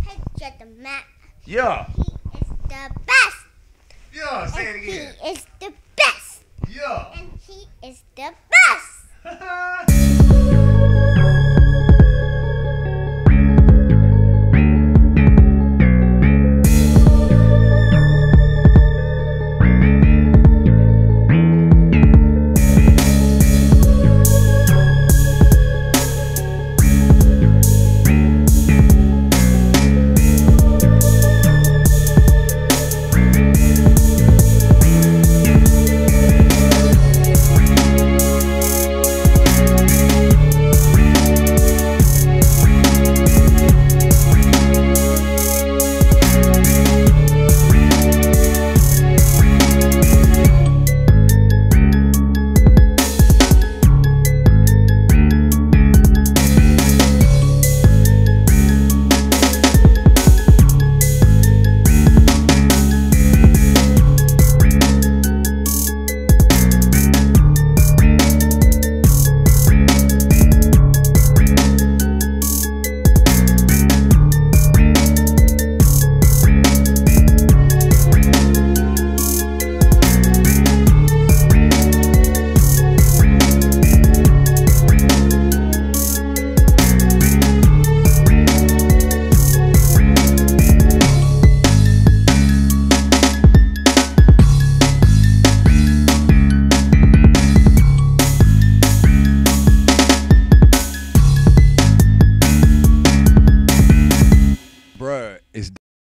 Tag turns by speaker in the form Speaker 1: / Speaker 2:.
Speaker 1: Hey, Jet the MACK.
Speaker 2: Yeah.
Speaker 1: He is the best.
Speaker 2: Yeah, say it again.
Speaker 1: He is the best.
Speaker 2: Yeah.
Speaker 1: And he is the best.